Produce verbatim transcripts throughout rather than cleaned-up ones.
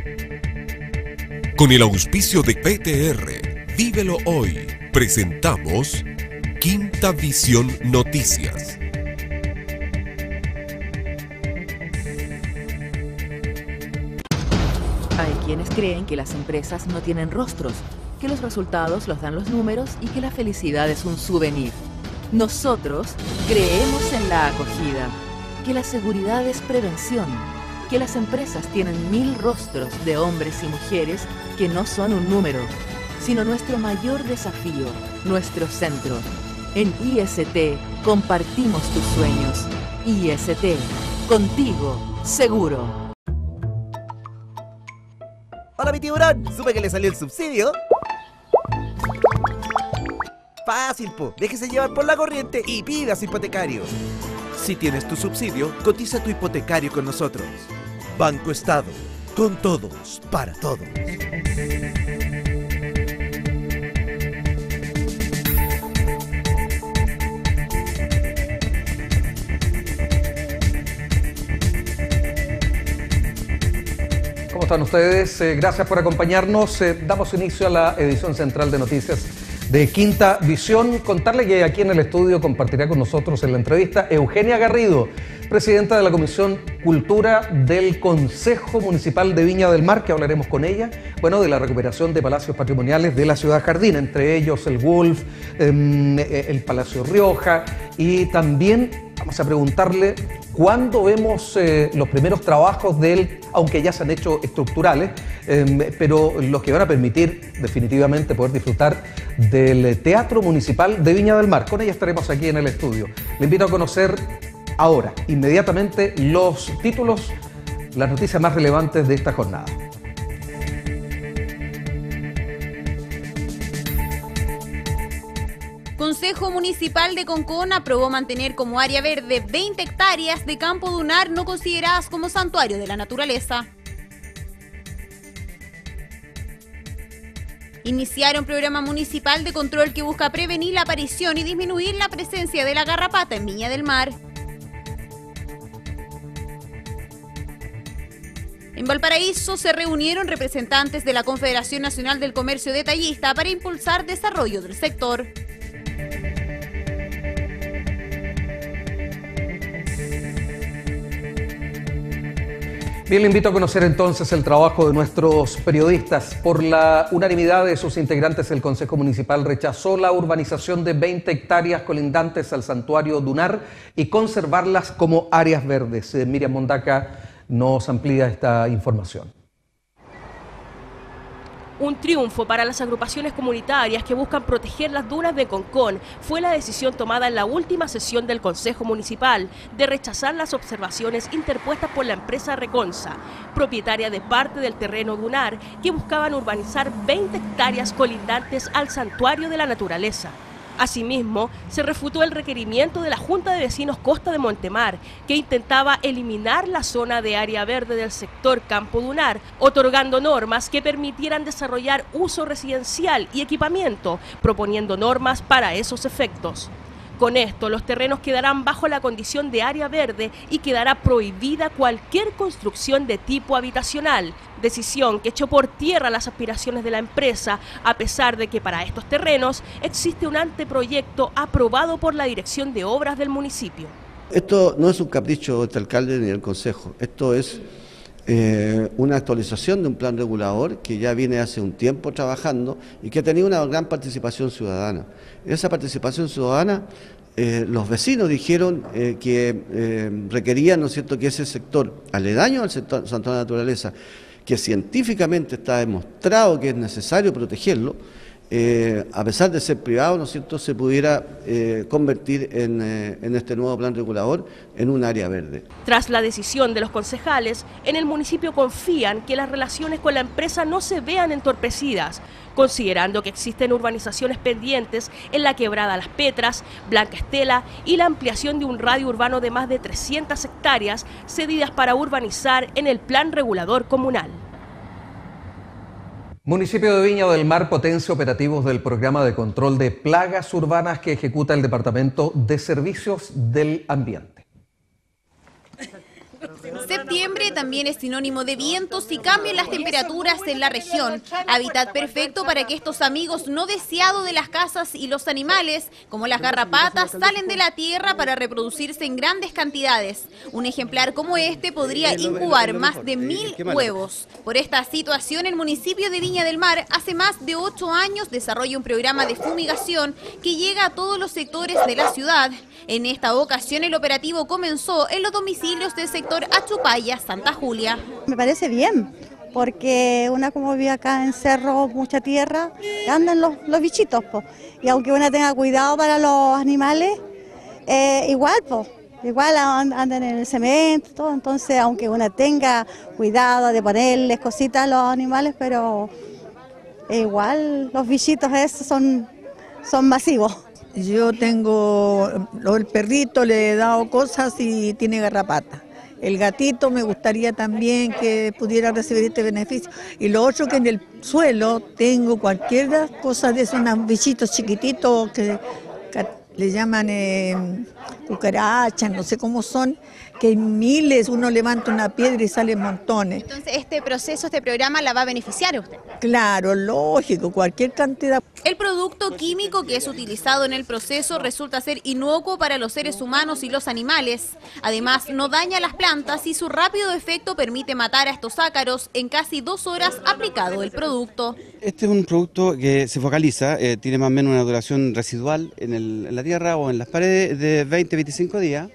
Con el auspicio de P T R, Vívelo Hoy, presentamos Quinta Visión Noticias. Hay quienes creen que las empresas no tienen rostros, que los resultados los dan los números y que la felicidad es un souvenir. Nosotros creemos en la acogida, que la seguridad es prevención, que las empresas tienen mil rostros de hombres y mujeres que no son un número, sino nuestro mayor desafío, nuestro centro. En I S T compartimos tus sueños. I S T, contigo, seguro. Hola mi tiburón, supe que le salió el subsidio. Fácil po, déjese llevar por la corriente y pida su hipotecario. Si tienes tu subsidio, cotiza tu hipotecario con nosotros. Banco Estado, con todos, para todos. ¿Cómo están ustedes? Eh, gracias por acompañarnos. Eh, damos inicio a la edición central de noticias de Quinta Visión. Contarle que aquí en el estudio compartirá con nosotros en la entrevista Eugenia Garrido, presidenta de la Comisión Cultura del Consejo Municipal de Viña del Mar, que hablaremos con ella, bueno, de la recuperación de palacios patrimoniales de la ciudad jardín, entre ellos el Wolf, eh, el Palacio Rioja, y también vamos a preguntarle cuándo vemos eh, los primeros trabajos de él, aunque ya se han hecho estructurales, eh, pero los que van a permitir definitivamente poder disfrutar del Teatro Municipal de Viña del Mar. Con ella estaremos aquí en el estudio. Le invito a conocer ahora, inmediatamente, los títulos, las noticias más relevantes de esta jornada. Consejo Municipal de Concón aprobó mantener como área verde veinte hectáreas de campo dunar no consideradas como santuario de la naturaleza. Iniciaron programa municipal de control que busca prevenir la aparición y disminuir la presencia de la garrapata en Viña del Mar. En Valparaíso se reunieron representantes de la Confederación Nacional del Comercio Detallista para impulsar desarrollo del sector. Bien, le invito a conocer entonces el trabajo de nuestros periodistas. Por la unanimidad de sus integrantes, el Consejo Municipal rechazó la urbanización de veinte hectáreas colindantes al santuario dunar y conservarlas como áreas verdes. Eh, Miriam Mondaca nos amplía esta información. Un triunfo para las agrupaciones comunitarias que buscan proteger las dunas de Concón fue la decisión tomada en la última sesión del Consejo Municipal de rechazar las observaciones interpuestas por la empresa Reconsa, propietaria de parte del terreno dunar, que buscaban urbanizar veinte hectáreas colindantes al santuario de la naturaleza. Asimismo, se refutó el requerimiento de la Junta de Vecinos Costa de Montemar, que intentaba eliminar la zona de área verde del sector Campo Dunar, otorgando normas que permitieran desarrollar uso residencial y equipamiento, proponiendo normas para esos efectos. Con esto, los terrenos quedarán bajo la condición de área verde y quedará prohibida cualquier construcción de tipo habitacional, decisión que echó por tierra las aspiraciones de la empresa, a pesar de que para estos terrenos existe un anteproyecto aprobado por la Dirección de Obras del municipio. Esto no es un capricho de este alcalde ni del consejo, esto es eh, una actualización de un plan regulador que ya viene hace un tiempo trabajando y que ha tenido una gran participación ciudadana. Esa participación ciudadana, eh, los vecinos dijeron eh, que eh, requerían, ¿no es cierto?, que ese sector aledaño al sector santuario de la naturaleza, que científicamente está demostrado que es necesario protegerlo, Eh, a pesar de ser privado, ¿no es cierto?, se pudiera eh, convertir en, eh, en este nuevo plan regulador en un área verde. Tras la decisión de los concejales, en el municipio confían que las relaciones con la empresa no se vean entorpecidas, considerando que existen urbanizaciones pendientes en la Quebrada Las Petras, Blanca Estela y la ampliación de un radio urbano de más de trescientas hectáreas cedidas para urbanizar en el plan regulador comunal. Municipio de Viña del Mar potencia operativos del programa de control de plagas urbanas que ejecuta el Departamento de Servicios del Ambiente. Septiembre también es sinónimo de vientos y cambian las temperaturas en la región. Hábitat perfecto para que estos amigos no deseados de las casas y los animales, como las garrapatas, salen de la tierra para reproducirse en grandes cantidades. Un ejemplar como este podría incubar más de mil huevos. Por esta situación, el municipio de Viña del Mar hace más de ocho años desarrolla un programa de fumigación que llega a todos los sectores de la ciudad. En esta ocasión, el operativo comenzó en los domicilios del sector Achupaya, Santa Julia. Me parece bien, porque una como vive acá en Cerro, mucha tierra, andan los, los bichitos, po. Y aunque una tenga cuidado para los animales, eh, igual, po. Igual andan en el cemento, todo, entonces aunque una tenga cuidado de ponerles cositas a los animales, pero igual los bichitos esos son, son masivos. Yo tengo el perrito, le he dado cosas y tiene garrapata. El gatito me gustaría también que pudiera recibir este beneficio. Y lo otro que en el suelo tengo cualquier cosa de esos, unos bichitos chiquititos que le llaman eh, cucarachas, no sé cómo son, que hay miles, uno levanta una piedra y salen montones. Entonces, ¿este proceso, este programa la va a beneficiar a usted? Claro, lógico, cualquier cantidad. El producto químico que es utilizado en el proceso resulta ser inocuo para los seres humanos y los animales. Además, no daña las plantas y su rápido efecto permite matar a estos ácaros en casi dos horas aplicado el producto. Este es un producto que se focaliza, eh, tiene más o menos una duración residual en, el, en la tierra o en las paredes de veinte a veinticinco días.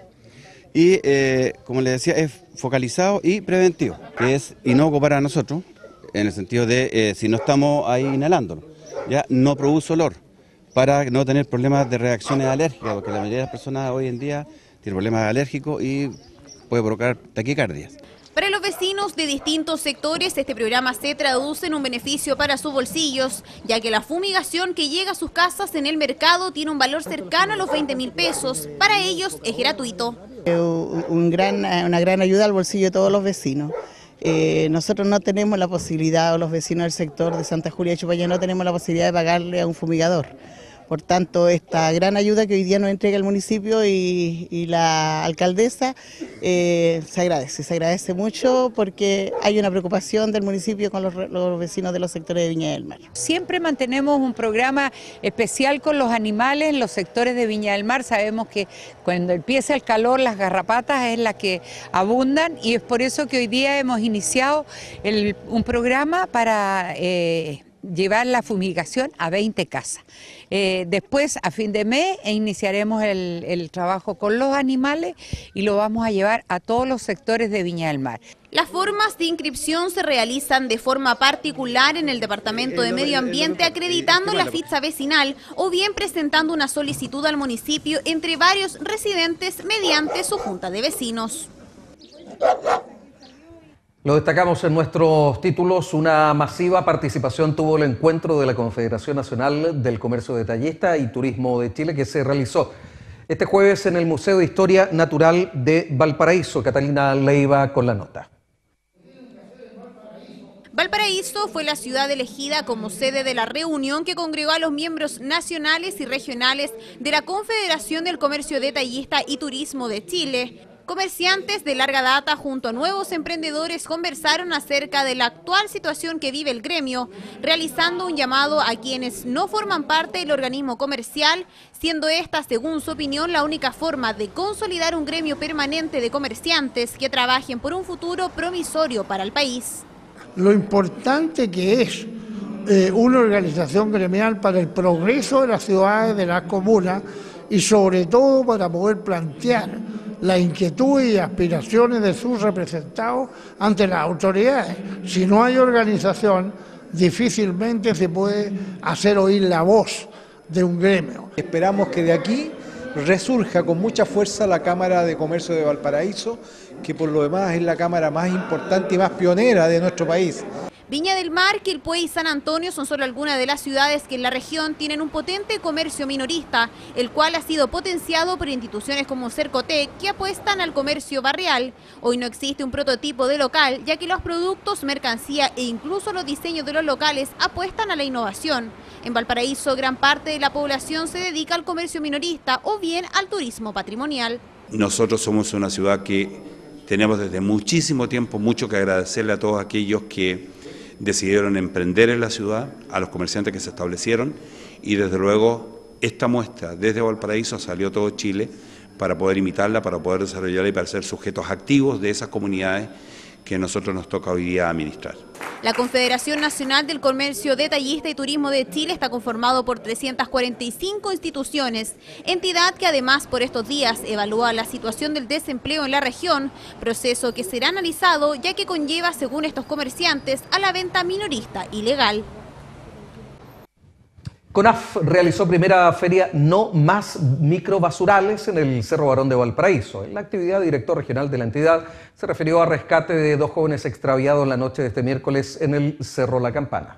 Y, eh, como les decía, es focalizado y preventivo, que es inocuo para nosotros, en el sentido de eh, si no estamos ahí inhalándolo, ya no produce olor, para no tener problemas de reacciones alérgicas, porque la mayoría de las personas hoy en día tienen problemas alérgicos y puede provocar taquicardias. Para los vecinos de distintos sectores, este programa se traduce en un beneficio para sus bolsillos, ya que la fumigación que llega a sus casas en el mercado tiene un valor cercano a los veinte mil pesos. Para ellos es gratuito. Un gran, una gran ayuda al bolsillo de todos los vecinos. Eh, nosotros no tenemos la posibilidad, o los vecinos del sector de Santa Julia y Achupaya no tenemos la posibilidad de pagarle a un fumigador. Por tanto, esta gran ayuda que hoy día nos entrega el municipio y, y la alcaldesa eh, se agradece, se agradece mucho porque hay una preocupación del municipio con los, los vecinos de los sectores de Viña del Mar. Siempre mantenemos un programa especial con los animales en los sectores de Viña del Mar. Sabemos que cuando empieza el calor las garrapatas es la que abundan y es por eso que hoy día hemos iniciado el, un programa para Eh, llevar la fumigación a veinte casas. Eh, después, a fin de mes, iniciaremos el, el trabajo con los animales y lo vamos a llevar a todos los sectores de Viña del Mar. Las formas de inscripción se realizan de forma particular en el Departamento de Medio Ambiente, acreditando la ficha vecinal o bien presentando una solicitud al municipio entre varios residentes mediante su junta de vecinos. Lo destacamos en nuestros títulos. Una masiva participación tuvo el encuentro de la Confederación Nacional del Comercio Detallista y Turismo de Chile, que se realizó este jueves en el Museo de Historia Natural de Valparaíso. Catalina Leiva con la nota. Valparaíso fue la ciudad elegida como sede de la reunión que congregó a los miembros nacionales y regionales de la Confederación del Comercio Detallista y Turismo de Chile. Comerciantes de larga data junto a nuevos emprendedores conversaron acerca de la actual situación que vive el gremio, realizando un llamado a quienes no forman parte del organismo comercial, siendo esta, según su opinión, la única forma de consolidar un gremio permanente de comerciantes que trabajen por un futuro promisorio para el país. Lo importante que es eh, una organización gremial para el progreso de las ciudades, de las comunas y sobre todo para poder plantear la inquietud y aspiraciones de sus representados ante las autoridades. Si no hay organización, difícilmente se puede hacer oír la voz de un gremio. Esperamos que de aquí resurja con mucha fuerza la Cámara de Comercio de Valparaíso, que por lo demás es la cámara más importante y más pionera de nuestro país. Viña del Mar, Quilpué y San Antonio son solo algunas de las ciudades que en la región tienen un potente comercio minorista, el cual ha sido potenciado por instituciones como Cercotec, que apuestan al comercio barrial. Hoy no existe un prototipo de local, ya que los productos, mercancía e incluso los diseños de los locales apuestan a la innovación. En Valparaíso, gran parte de la población se dedica al comercio minorista o bien al turismo patrimonial. Nosotros somos una ciudad que Tenemos desde muchísimo tiempo mucho que agradecerle a todos aquellos que decidieron emprender en la ciudad, a los comerciantes que se establecieron y desde luego esta muestra desde Valparaíso salió todo Chile para poder imitarla, para poder desarrollarla y para ser sujetos activos de esas comunidades que a nosotros nos toca hoy día administrar. La Confederación Nacional del Comercio Detallista y Turismo de Chile está conformado por trescientas cuarenta y cinco instituciones, entidad que además por estos días evalúa la situación del desempleo en la región, proceso que será analizado ya que conlleva, según estos comerciantes, a la venta minorista ilegal. CONAF realizó primera feria No Más Microbasurales en el Cerro Barón de Valparaíso. En la actividad, el director regional de la entidad se refirió a rescate de dos jóvenes extraviados la noche de este miércoles en el Cerro La Campana.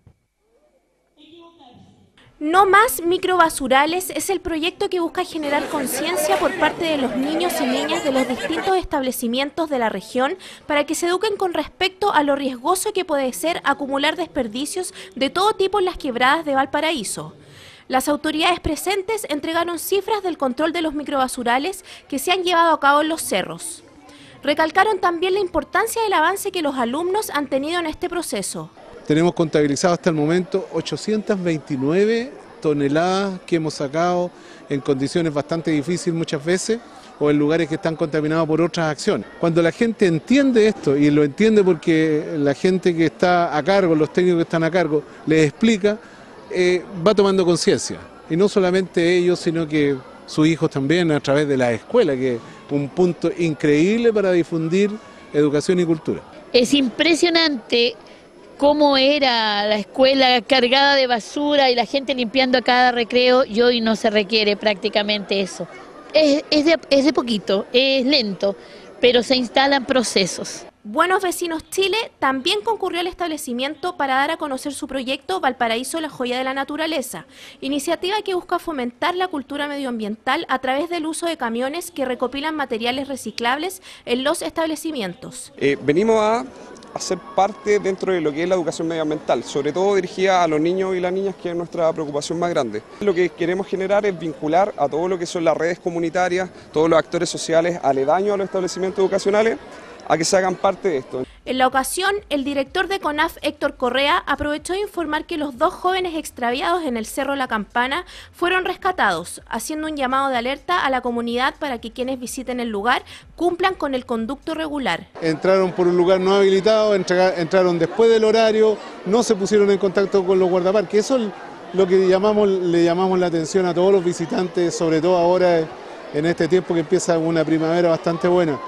No Más Microbasurales es el proyecto que busca generar conciencia por parte de los niños y niñas de los distintos establecimientos de la región para que se eduquen con respecto a lo riesgoso que puede ser acumular desperdicios de todo tipo en las quebradas de Valparaíso. Las autoridades presentes entregaron cifras del control de los microbasurales que se han llevado a cabo en los cerros. Recalcaron también la importancia del avance que los alumnos han tenido en este proceso. Tenemos contabilizado hasta el momento ochocientas veintinueve toneladas que hemos sacado en condiciones bastante difíciles muchas veces o en lugares que están contaminados por otras acciones. Cuando la gente entiende esto, y lo entiende porque la gente que está a cargo, los técnicos que están a cargo, les explica, eh, va tomando conciencia. Y no solamente ellos, sino que sus hijos también a través de la escuela, que es un punto increíble para difundir educación y cultura. Es impresionante cómo era la escuela cargada de basura y la gente limpiando a cada recreo, y hoy no se requiere prácticamente eso. Es, es, de, es de poquito, es lento, pero se instalan procesos. Buenos Vecinos Chile también concurrió al establecimiento para dar a conocer su proyecto Valparaíso, la joya de la naturaleza, iniciativa que busca fomentar la cultura medioambiental a través del uso de camiones que recopilan materiales reciclables en los establecimientos. Eh, venimos a hacer parte dentro de lo que es la educación medioambiental, sobre todo dirigida a los niños y las niñas, que es nuestra preocupación más grande. Lo que queremos generar es vincular a todo lo que son las redes comunitarias, todos los actores sociales aledaños a los establecimientos educacionales, a que se hagan parte de esto. En la ocasión, el director de CONAF, Héctor Correa, aprovechó de informar que los dos jóvenes extraviados en el Cerro La Campana fueron rescatados, haciendo un llamado de alerta a la comunidad para que quienes visiten el lugar cumplan con el conducto regular. Entraron por un lugar no habilitado, entraron después del horario, no se pusieron en contacto con los guardaparques. Eso es lo que llamamos, le llamamos la atención a todos los visitantes, sobre todo ahora en este tiempo que empieza una primavera bastante buena.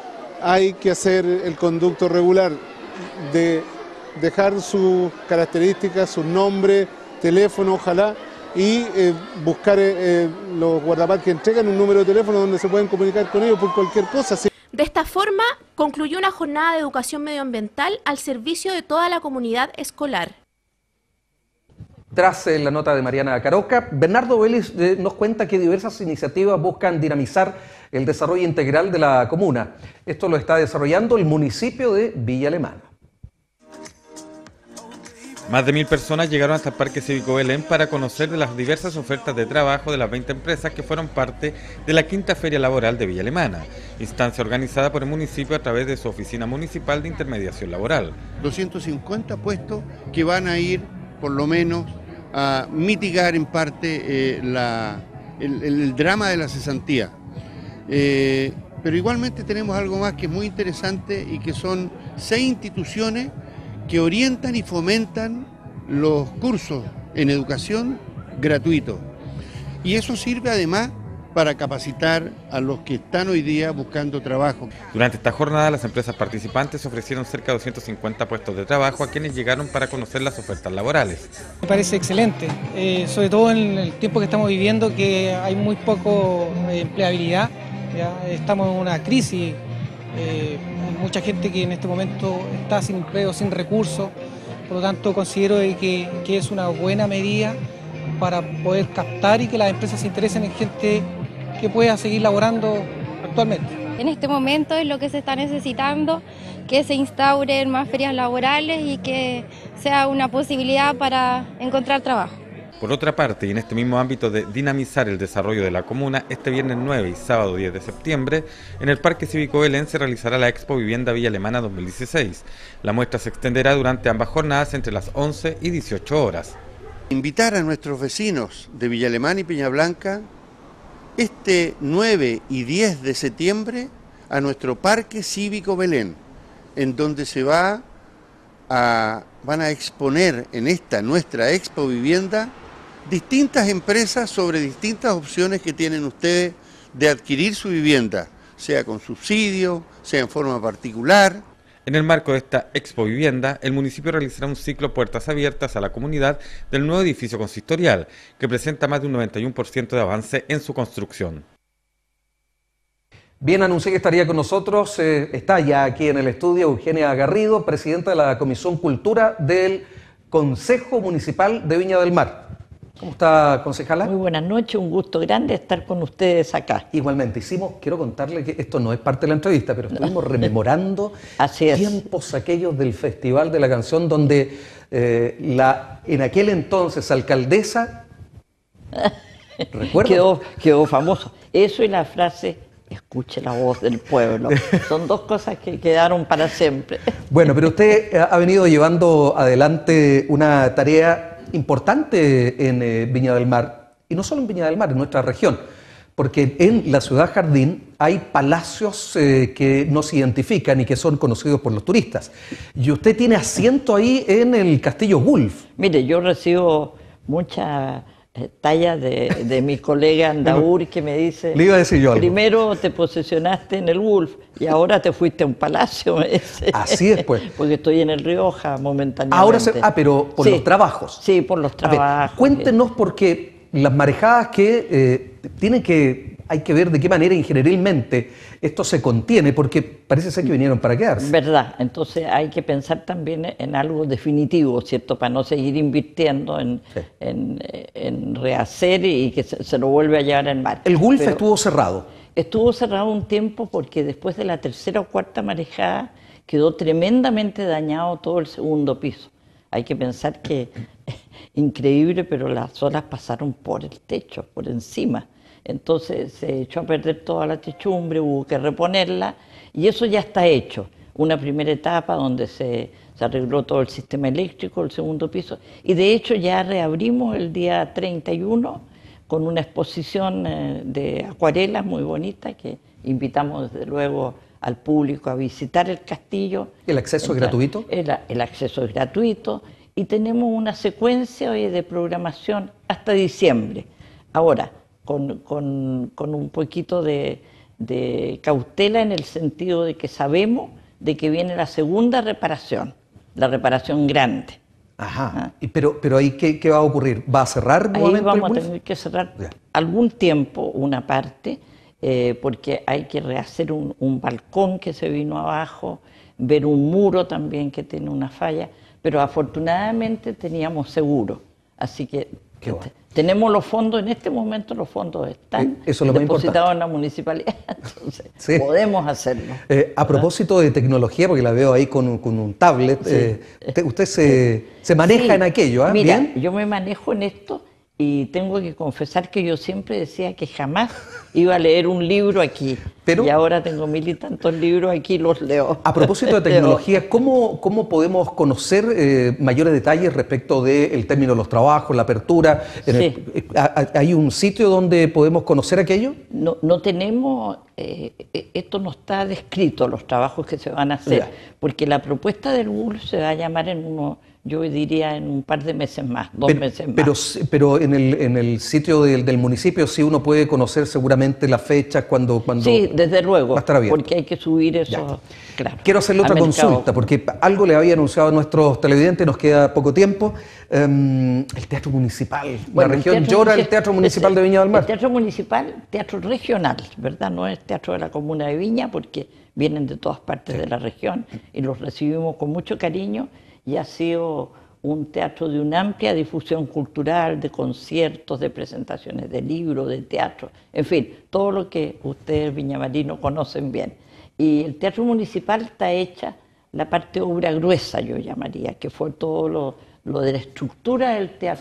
Hay que hacer el conducto regular, de dejar sus características, su nombre, teléfono, ojalá, y eh, buscar eh, los guardaparques que entregan un número de teléfono donde se pueden comunicar con ellos por cualquier cosa. Sí. De esta forma, concluyó una jornada de educación medioambiental al servicio de toda la comunidad escolar. Tras eh, la nota de Mariana Caroca, Bernardo Vélez eh, nos cuenta que diversas iniciativas buscan dinamizar el desarrollo integral de la comuna. Esto lo está desarrollando el municipio de Villa Alemana. Más de mil personas llegaron hasta el Parque Cívico Belén para conocer de las diversas ofertas de trabajo de las veinte empresas que fueron parte de la quinta Feria Laboral de Villa Alemana, instancia organizada por el municipio a través de su Oficina Municipal de Intermediación Laboral. doscientos cincuenta puestos que van a ir, por lo menos, a mitigar en parte eh, la, el, el drama de la cesantía. Eh, pero igualmente tenemos algo más que es muy interesante y que son seis instituciones que orientan y fomentan los cursos en educación gratuitos. Y eso sirve además para capacitar a los que están hoy día buscando trabajo. Durante esta jornada, las empresas participantes ofrecieron cerca de doscientos cincuenta puestos de trabajo a quienes llegaron para conocer las ofertas laborales. Me parece excelente, eh, sobre todo en el tiempo que estamos viviendo, que hay muy poco eh, empleabilidad. Ya estamos en una crisis, eh, hay mucha gente que en este momento está sin empleo, sin recursos, por lo tanto considero que, que es una buena medida para poder captar y que las empresas se interesen en gente que pueda seguir laborando actualmente. En este momento es lo que se está necesitando, que se instauren más ferias laborales y que sea una posibilidad para encontrar trabajo. Por otra parte, y en este mismo ámbito de dinamizar el desarrollo de la comuna, este viernes nueve y sábado diez de septiembre, en el Parque Cívico Belén se realizará la Expo Vivienda Villa Alemana dos mil dieciséis. La muestra se extenderá durante ambas jornadas entre las once y dieciocho horas. Invitar a nuestros vecinos de Villa Alemana y Peña Blanca este nueve y diez de septiembre a nuestro Parque Cívico Belén, en donde se va a, van a exponer en esta nuestra Expo Vivienda distintas empresas sobre distintas opciones que tienen ustedes de adquirir su vivienda, sea con subsidio, sea en forma particular. En el marco de esta Expo Vivienda, el municipio realizará un ciclo Puertas Abiertas a la comunidad del nuevo edificio consistorial, que presenta más de un noventa y uno por ciento de avance en su construcción. Bien, anuncié que estaría con nosotros, eh, está ya aquí en el estudio Eugenia Garrido, presidenta de la Comisión Cultura del Consejo Municipal de Viña del Mar. ¿Cómo está, concejala? Muy buenas noches, un gusto grande estar con ustedes acá. Igualmente, hicimos, quiero contarle que esto no es parte de la entrevista, pero estuvimos no. rememorando Así es. tiempos aquellos del Festival de la Canción, donde eh, la en aquel entonces alcaldesa, ¿recuerda? Quedó, quedó famoso. Eso y la frase, escuche la voz del pueblo. Son dos cosas que quedaron para siempre. Bueno, pero usted ha venido llevando adelante una tarea importante en eh, Viña del Mar, y no solo en Viña del Mar, en nuestra región, porque en la ciudad Jardín hay palacios eh, que nos identifican y que son conocidos por los turistas. Y usted tiene asiento ahí en el Castillo Wolf. Mire, yo recibo mucha eh, talla de, de mi colega Andaur que me dice, le iba a decir yo algo. Primero te posicionaste en el Wolf y ahora te fuiste a un palacio, me dice. Así es, pues. Porque estoy en el Rioja momentáneamente. Ahora se, ah, pero por sí, los trabajos. Sí, por los trabajos. Ver, cuéntenos, porque las marejadas que eh, tienen que, hay que ver de qué manera ingenieralmente esto se contiene, porque parece ser que vinieron para quedarse. Verdad, entonces hay que pensar también en algo definitivo, ¿cierto? Para no seguir invirtiendo en, sí. en, en rehacer y que se, se lo vuelve a llevar al mar. El Gulf Pero estuvo cerrado. Estuvo cerrado un tiempo porque después de la tercera o cuarta marejada quedó tremendamente dañado todo el segundo piso. Hay que pensar que, increíble, pero las olas pasaron por el techo, por encima. Entonces se echó a perder toda la techumbre, hubo que reponerla y eso ya está hecho. Una primera etapa donde se, se arregló todo el sistema eléctrico, el segundo piso, y de hecho ya reabrimos el día treinta y uno con una exposición eh, de acuarelas muy bonita que invitamos desde luego al público a visitar el castillo. ¿El acceso es gratuito? El, el acceso es gratuito y tenemos una secuencia hoy de programación hasta diciembre. Ahora, Con, con, con un poquito de, de cautela en el sentido de que sabemos de que viene la segunda reparación, la reparación grande. Ajá, ¿Ah? y pero, pero ahí ¿qué, ¿qué va a ocurrir? ¿Va a cerrar nuevamente? Ahí vamos a tener que cerrar ya. algún tiempo una parte, eh, porque hay que rehacer un, un balcón que se vino abajo, ver un muro también que tiene una falla, pero afortunadamente teníamos seguro, así que Qué bueno. Tenemos los fondos, en este momento los fondos están Eso es lo depositados en la municipalidad, entonces sí. podemos hacerlo. Eh, a propósito de tecnología, porque la veo ahí con un, con un tablet, sí. eh, usted, usted se, se maneja sí. en aquello, ¿eh? Mira, ¿Bien? yo me manejo en esto y tengo que confesar que yo siempre decía que jamás iba a leer un libro aquí. Pero, y ahora tengo mil y tantos libros aquí y los leo. A propósito de tecnología, ¿cómo, cómo podemos conocer eh, mayores detalles respecto del término de los trabajos, la apertura? En sí. el, ¿Hay un sitio donde podemos conocer aquello? No, no tenemos, eh, esto no está descrito, los trabajos que se van a hacer, ya. porque la propuesta del W U L se va a llamar en uno... yo diría en un par de meses más, dos pero, meses más. Pero, pero en, el, en el sitio del, del municipio sí uno puede conocer seguramente las fechas cuando, cuando sí, desde luego, va a estar abierto. Porque hay que subir eso, claro. Quiero hacerle otra consulta, porque algo le había anunciado a nuestros televidentes, nos queda poco tiempo. Um, el Teatro Municipal, bueno, la región llora el Teatro Municipal de Viña del Mar. El Teatro Municipal, teatro regional, ¿verdad? No es teatro de la comuna de Viña, porque vienen de todas partes sí. de la región y los recibimos con mucho cariño. Y ha sido un teatro de una amplia difusión cultural, de conciertos, de presentaciones de libros, de teatro, en fin, todo lo que ustedes viñamarinos conocen bien. Y el Teatro Municipal está hecha la parte obra gruesa, yo llamaría, que fue todo lo, lo de la estructura del teatro,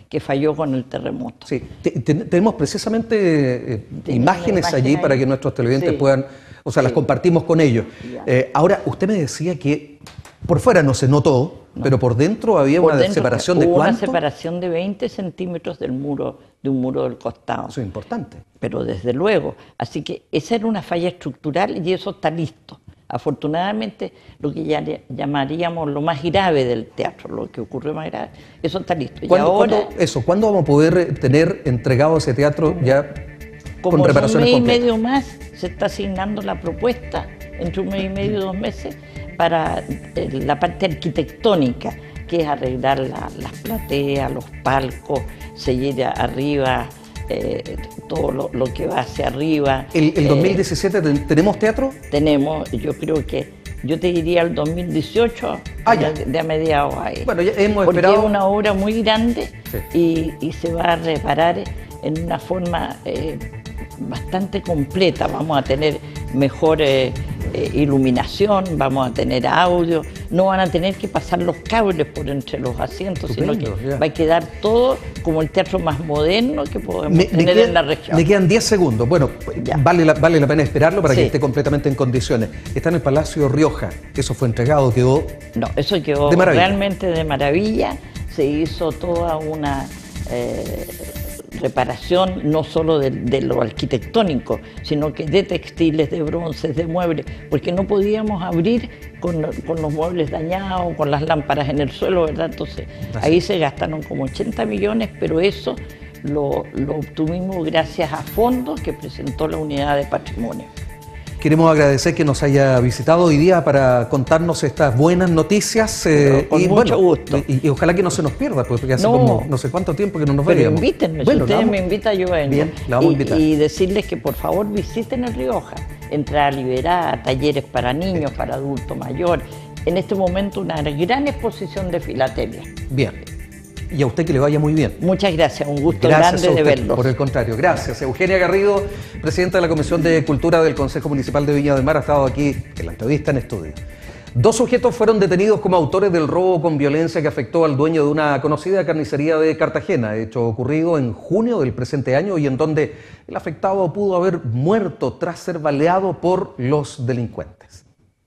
que falló con el terremoto. Sí, tenemos precisamente eh, imágenes allí ahí para que nuestros televidentes sí. puedan, o sea, sí. las compartimos con ellos. Eh, ahora, usted me decía que por fuera no se notó, no. pero por dentro había por una dentro, separación de hubo ¿cuánto? Una separación de veinte centímetros del muro, de un muro del costado. Eso es importante. Pero desde luego, así que esa era una falla estructural y eso está listo. Afortunadamente, lo que ya llamaríamos lo más grave del teatro, lo que ocurrió más grave, eso está listo. Y ¿Cuándo, ahora, ¿cuándo, eso, ¿cuándo vamos a poder tener entregado ese teatro ya como con reparaciones un mes completas? y medio más, se está asignando la propuesta, entre un mes y medio y dos meses, para la parte arquitectónica, que es arreglar la, las plateas, los palcos, seguir arriba, eh, todo lo, lo que va hacia arriba. ¿El, el dos mil diecisiete eh, tenemos teatro? Tenemos, yo creo que, yo te diría el dos mil dieciocho, ah, ya. de, de a mediados ahí. Bueno, ya hemos Porque esperado. es una obra muy grande sí. y, y se va a reparar en una forma eh, bastante completa. Vamos a tener mejor eh, eh, iluminación, vamos a tener audio, no van a tener que pasar los cables por entre los asientos, Estupendo, sino que ya. va a quedar todo como el teatro más moderno que podemos me, tener me quedan, en la región. Me quedan diez segundos. Bueno, vale la, vale la pena esperarlo para sí. que esté completamente en condiciones. Está en el Palacio Rioja, eso fue entregado, quedó No, eso quedó de realmente de maravilla, se hizo toda una eh, reparación no solo de, de lo arquitectónico, sino que de textiles, de bronces, de muebles, porque no podíamos abrir con, con los muebles dañados, con las lámparas en el suelo, ¿verdad? Entonces ahí se gastaron como ochenta millones, pero eso lo, lo obtuvimos gracias a fondos que presentó la Unidad de Patrimonio. Queremos agradecer que nos haya visitado hoy día para contarnos estas buenas noticias. Eh, con y, mucho bueno, gusto. Y, y ojalá que no se nos pierda, porque hace no, como no sé cuánto tiempo que no nos pero veíamos. Invítenme, bueno, si ustedes vamos, me invitan, yo vengo. Bien, la vamos y, a invitar. Y decirles que por favor visiten el Rioja. Entrada liberada, talleres para niños, para adultos mayores. En este momento una gran exposición de filatelia. Bien. Y a usted que le vaya muy bien. Muchas gracias, un gusto gracias grande de verlos. Por el contrario, gracias. Eugenia Garrido, presidenta de la Comisión de Cultura del Consejo Municipal de Viña del Mar, ha estado aquí en la entrevista en estudio. Dos sujetos fueron detenidos como autores del robo con violencia que afectó al dueño de una conocida carnicería de Cartagena, hecho ocurrido en junio del presente año y en donde el afectado pudo haber muerto tras ser baleado por los delincuentes.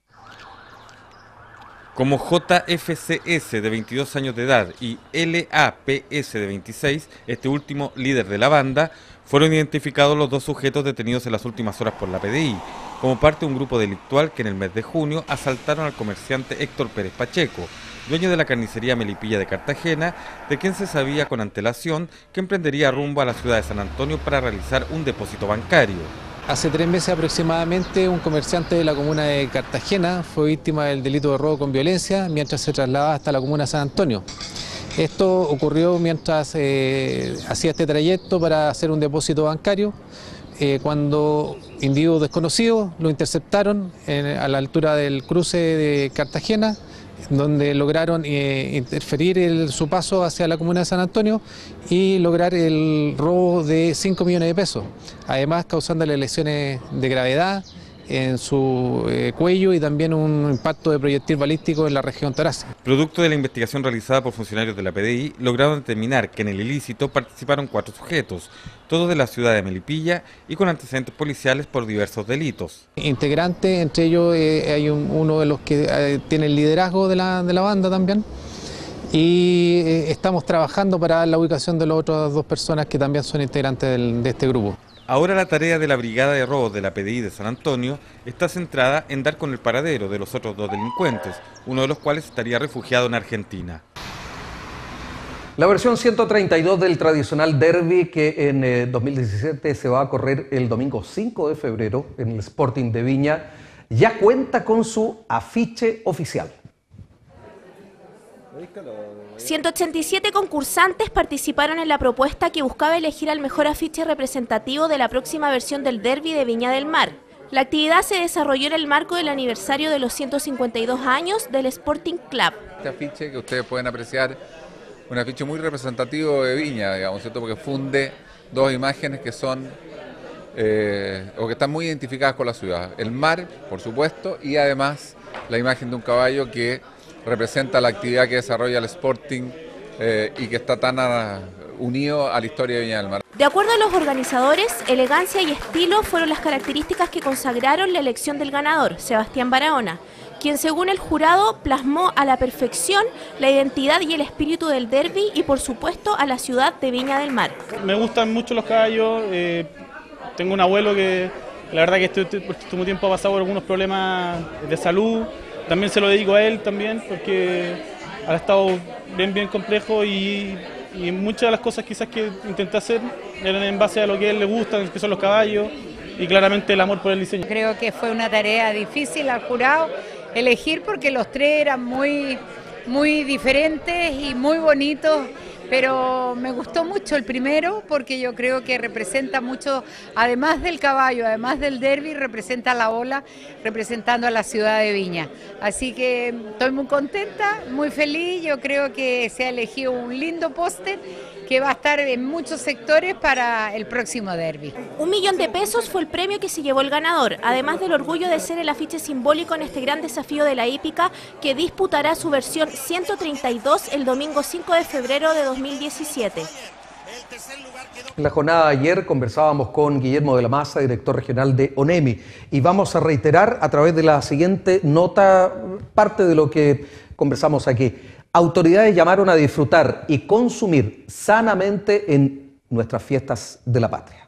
Como J F C S de veintidós años de edad y L A P S de veintiséis, este último líder de la banda, fueron identificados los dos sujetos detenidos en las últimas horas por la P D I, como parte de un grupo delictual que en el mes de junio asaltaron al comerciante Héctor Pérez Pacheco, dueño de la carnicería Melipilla de Cartagena, de quien se sabía con antelación que emprendería rumbo a la ciudad de San Antonio para realizar un depósito bancario. Hace tres meses aproximadamente un comerciante de la comuna de Cartagena fue víctima del delito de robo con violencia mientras se trasladaba hasta la comuna de San Antonio. Esto ocurrió mientras eh, hacía este trayecto para hacer un depósito bancario, eh, cuando individuos desconocidos lo interceptaron en, a la altura del cruce de Cartagena, donde lograron eh, interferir el, su paso hacia la comuna de San Antonio y lograr el robo de cinco millones de pesos, además causándole lesiones de gravedad en su eh, cuello y también un impacto de proyectil balístico en la región torácica. Producto de la investigación realizada por funcionarios de la P D I, lograron determinar que en el ilícito participaron cuatro sujetos, todos de la ciudad de Melipilla y con antecedentes policiales por diversos delitos. Integrantes, entre ellos eh, hay un, uno de los que eh, tiene el liderazgo de la, de la banda también, y eh, estamos trabajando para la ubicación de las otras dos personas que también son integrantes del, de este grupo. Ahora la tarea de la Brigada de Robos de la P D I de San Antonio está centrada en dar con el paradero de los otros dos delincuentes, uno de los cuales estaría refugiado en Argentina. La versión ciento treinta y dos del tradicional derbi que en eh, dos mil diecisiete se va a correr el domingo cinco de febrero en el Sporting de Viña, ya cuenta con su afiche oficial. ciento ochenta y siete concursantes participaron en la propuesta que buscaba elegir al mejor afiche representativo de la próxima versión del derbi de Viña del Mar. La actividad se desarrolló en el marco del aniversario de los ciento cincuenta y dos años del Sporting Club. Este afiche que ustedes pueden apreciar, un afiche muy representativo de Viña, digamos, ¿cierto? Porque funde dos imágenes que son eh, o que están muy identificadas con la ciudad. El mar, por supuesto, y además la imagen de un caballo que representa la actividad que desarrolla el Sporting eh, y que está tan a, unido a la historia de Viña del Mar. De acuerdo a los organizadores, elegancia y estilo fueron las características que consagraron la elección del ganador, Sebastián Barahona, quien según el jurado plasmó a la perfección la identidad y el espíritu del derbi y por supuesto a la ciudad de Viña del Mar. Me gustan mucho los caballos, eh, tengo un abuelo que la verdad que este, este último tiempo ha pasado por algunos problemas de salud, también se lo dedico a él también porque ha estado bien bien complejo y, y muchas de las cosas quizás que intenté hacer eran en base a lo que a él le gusta, que son los caballos y claramente el amor por el diseño. Creo que fue una tarea difícil al jurado elegir porque los tres eran muy, muy diferentes y muy bonitos, pero me gustó mucho el primero porque yo creo que representa mucho, además del caballo, además del derbi, representa la ola, representando a la ciudad de Viña. Así que estoy muy contenta, muy feliz, yo creo que se ha elegido un lindo póster que va a estar en muchos sectores para el próximo derbi. Un millón de pesos fue el premio que se llevó el ganador, además del orgullo de ser el afiche simbólico en este gran desafío de la hípica que disputará su versión ciento treinta y dos el domingo cinco de febrero de dos mil diecisiete. En la jornada de ayer conversábamos con Guillermo de la Maza, director regional de ONEMI, y vamos a reiterar a través de la siguiente nota parte de lo que conversamos aquí. Autoridades llamaron a disfrutar y consumir sanamente en nuestras fiestas de la patria.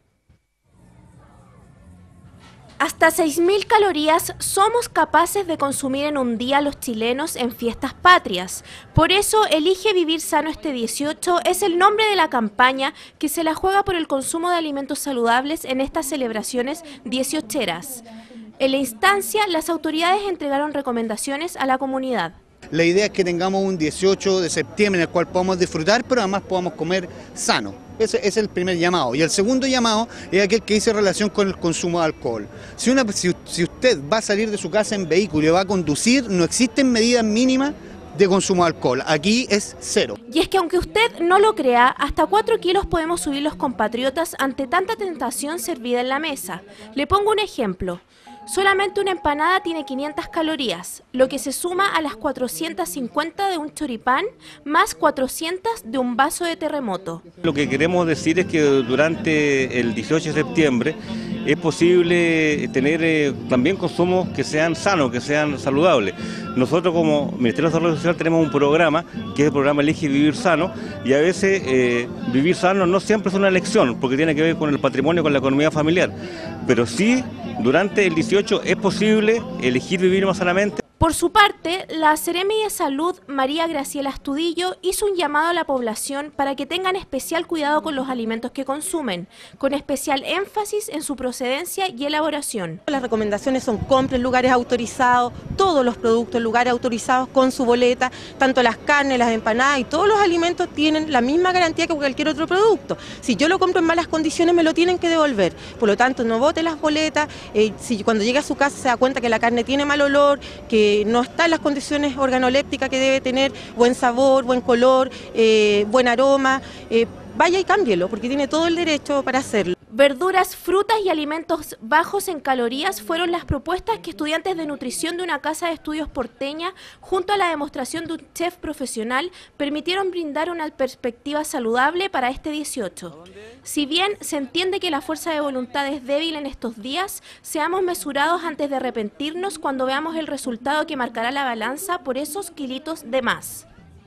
Hasta seis mil calorías somos capaces de consumir en un día los chilenos en fiestas patrias. Por eso, Elige Vivir Sano este dieciocho es el nombre de la campaña que se la juega por el consumo de alimentos saludables en estas celebraciones dieciocheras. En la instancia, las autoridades entregaron recomendaciones a la comunidad. La idea es que tengamos un dieciocho de septiembre en el cual podamos disfrutar, pero además podamos comer sano. Ese es el primer llamado. Y el segundo llamado es aquel que dice relación con el consumo de alcohol. Si, una, si, si usted va a salir de su casa en vehículo y va a conducir, no existen medidas mínimas de consumo de alcohol. Aquí es cero. Y es que aunque usted no lo crea, hasta cuatro kilos podemos subir los compatriotas ante tanta tentación servida en la mesa. Le pongo un ejemplo. Solamente una empanada tiene quinientas calorías, lo que se suma a las cuatrocientas cincuenta de un choripán más cuatrocientas de un vaso de terremoto. Lo que queremos decir es que durante el dieciocho de septiembre es posible tener eh, también consumos que sean sanos, que sean saludables. Nosotros como Ministerio de Desarrollo Social tenemos un programa, que es el programa Elige Vivir Sano, y a veces eh, vivir sano no siempre es una elección, porque tiene que ver con el patrimonio, con la economía familiar, pero sí durante el dieciocho es posible elegir vivir más sanamente. Por su parte, la Seremi de Salud, María Graciela Astudillo, hizo un llamado a la población para que tengan especial cuidado con los alimentos que consumen, con especial énfasis en su procedencia y elaboración. Las recomendaciones son compren en lugares autorizados, todos los productos en lugares autorizados con su boleta, tanto las carnes, las empanadas y todos los alimentos tienen la misma garantía que cualquier otro producto. Si yo lo compro en malas condiciones me lo tienen que devolver, por lo tanto no bote las boletas, eh, si cuando llega a su casa se da cuenta que la carne tiene mal olor, que no está en las condiciones organolépticas que debe tener, buen sabor, buen color, eh, buen aroma, eh, vaya y cámbielo, porque tiene todo el derecho para hacerlo. Verduras, frutas y alimentos bajos en calorías fueron las propuestas que estudiantes de nutrición de una casa de estudios porteña, junto a la demostración de un chef profesional, permitieron brindar una perspectiva saludable para este dieciocho. Si bien se entiende que la fuerza de voluntad es débil en estos días, seamos mesurados antes de arrepentirnos cuando veamos el resultado que marcará la balanza por esos kilitos de más.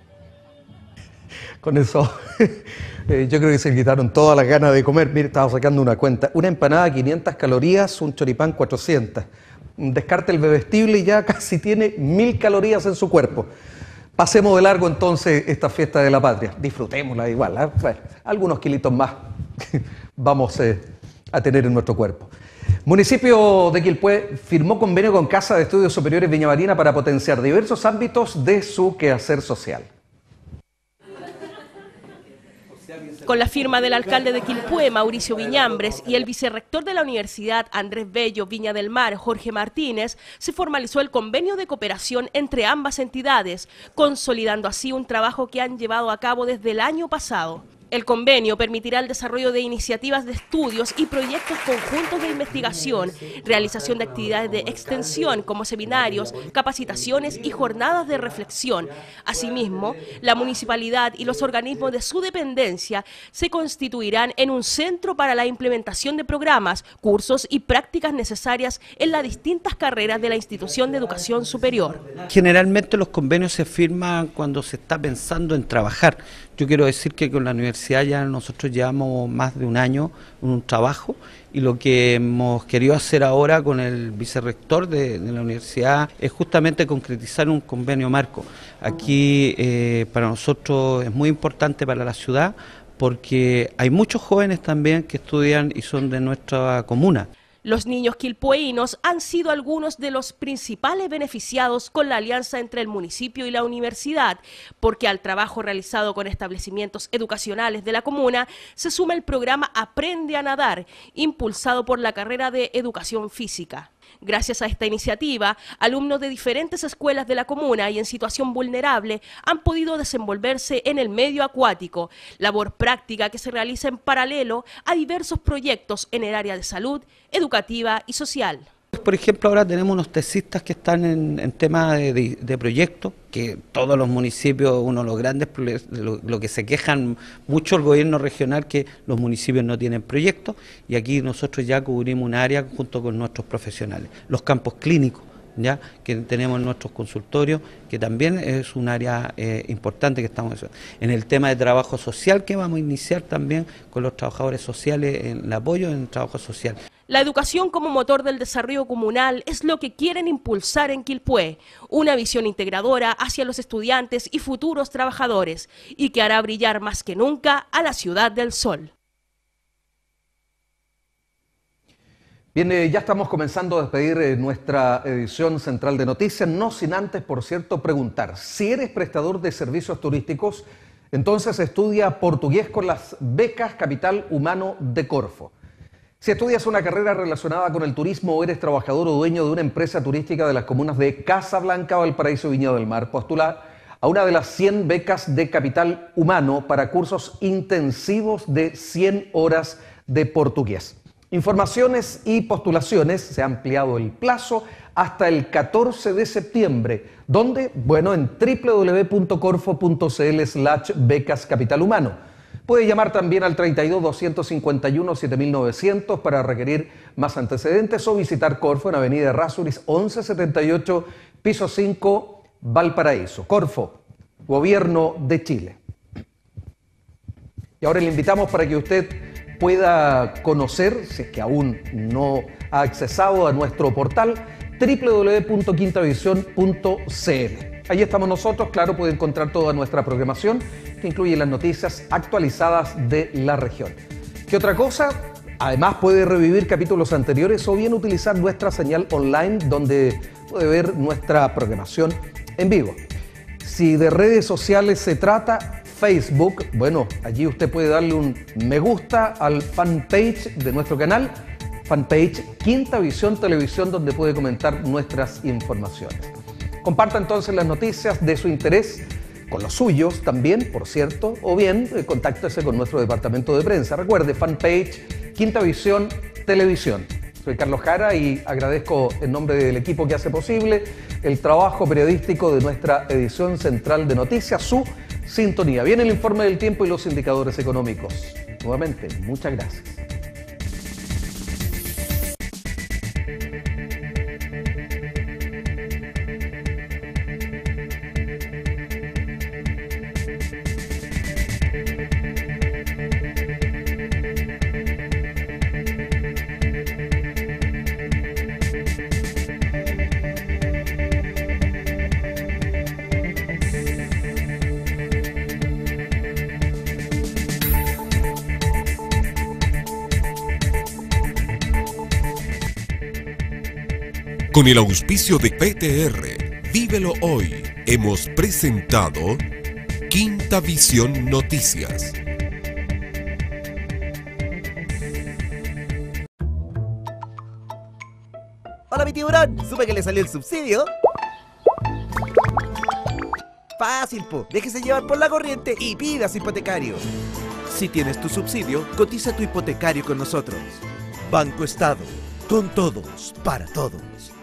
Con eso, eh, yo creo que se le quitaron todas las ganas de comer. Mire, estaba sacando una cuenta. Una empanada quinientas calorías, un choripán cuatrocientas. Descarte el bebestible y ya casi tiene mil calorías en su cuerpo. Pasemos de largo entonces esta fiesta de la patria. Disfrutémosla igual, ¿eh? Bueno, algunos kilitos más vamos eh, a tener en nuestro cuerpo. Municipio de Quilpué firmó convenio con Casa de Estudios Superiores Viña Marina para potenciar diversos ámbitos de su quehacer social. Con la firma del alcalde de Quilpué, Mauricio Viñambres, y el vicerrector de la Universidad Andrés Bello Viña del Mar, Jorge Martínez, se formalizó el convenio de cooperación entre ambas entidades, consolidando así un trabajo que han llevado a cabo desde el año pasado. El convenio permitirá el desarrollo de iniciativas de estudios y proyectos conjuntos de investigación, realización de actividades de extensión como seminarios, capacitaciones y jornadas de reflexión. Asimismo, la municipalidad y los organismos de su dependencia se constituirán en un centro para la implementación de programas, cursos y prácticas necesarias en las distintas carreras de la institución de educación superior. Generalmente los convenios se firman cuando se está pensando en trabajar. Yo quiero decir que con la universidad ya nosotros llevamos más de un año en un trabajo y lo que hemos querido hacer ahora con el vicerrector de, de la universidad es justamente concretizar un convenio marco. Aquí eh, para nosotros es muy importante para la ciudad porque hay muchos jóvenes también que estudian y son de nuestra comuna. Los niños quilpueínos han sido algunos de los principales beneficiados con la alianza entre el municipio y la universidad, porque al trabajo realizado con establecimientos educacionales de la comuna se suma el programa Aprende a Nadar, impulsado por la carrera de Educación Física. Gracias a esta iniciativa, alumnos de diferentes escuelas de la comuna y en situación vulnerable han podido desenvolverse en el medio acuático, labor práctica que se realiza en paralelo a diversos proyectos en el área de salud, educativa y social. Por ejemplo, ahora tenemos unos tesistas que están en, en tema de, de, de proyectos, que todos los municipios, uno de los grandes, lo, lo que se quejan mucho el gobierno regional, que los municipios no tienen proyectos, y aquí nosotros ya cubrimos un área junto con nuestros profesionales. Los campos clínicos, ya que tenemos en nuestros consultorios, que también es un área eh, importante que estamos haciendo. En el tema de trabajo social, que vamos a iniciar también con los trabajadores sociales, en el apoyo en el trabajo social. La educación como motor del desarrollo comunal es lo que quieren impulsar en Quilpué, una visión integradora hacia los estudiantes y futuros trabajadores, y que hará brillar más que nunca a la Ciudad del Sol. Bien, eh, ya estamos comenzando a despedir eh, nuestra edición central de noticias, no sin antes, por cierto, preguntar, si eres prestador de servicios turísticos, entonces estudia portugués con las becas Capital Humano de Corfo. Si estudias una carrera relacionada con el turismo o eres trabajador o dueño de una empresa turística de las comunas de Casablanca, Valparaíso y Viña del Mar, postula a una de las cien becas de Capital Humano para cursos intensivos de cien horas de portugués. Informaciones y postulaciones, se ha ampliado el plazo hasta el catorce de septiembre, donde, bueno, en w w w punto corfo punto c l slash becas Capital Humano. Puede llamar también al treinta y dos, doscientos cincuenta y uno, siete mil novecientos para requerir más antecedentes o visitar Corfo en Avenida Errázuriz once setenta y ocho, piso cinco, Valparaíso. Corfo, Gobierno de Chile. Y ahora le invitamos para que usted pueda conocer, si es que aún no ha accesado a nuestro portal, w w w punto quinta visión punto c l. Allí estamos nosotros, claro, puede encontrar toda nuestra programación, que incluye las noticias actualizadas de la región. ¿Qué otra cosa? Además puede revivir capítulos anteriores o bien utilizar nuestra señal online, donde puede ver nuestra programación en vivo. Si de redes sociales se trata, Facebook, bueno, allí usted puede darle un me gusta al fanpage de nuestro canal, fanpage Quinta Visión Televisión, donde puede comentar nuestras informaciones. Comparta entonces las noticias de su interés con los suyos también, por cierto, o bien eh, contáctese con nuestro departamento de prensa. Recuerde, fanpage Quinta Visión Televisión. Soy Carlos Jara y agradezco en nombre del equipo que hace posible el trabajo periodístico de nuestra edición central de noticias, su sintonía. Viene el informe del tiempo y los indicadores económicos. Nuevamente, muchas gracias. Con el auspicio de P T R, Vívelo Hoy, hemos presentado Quinta Visión Noticias. Hola mi tiburón, supe que le salió el subsidio. Fácil po, déjese llevar por la corriente y pida su hipotecario. Si tienes tu subsidio, cotiza tu hipotecario con nosotros. Banco Estado, con todos, para todos.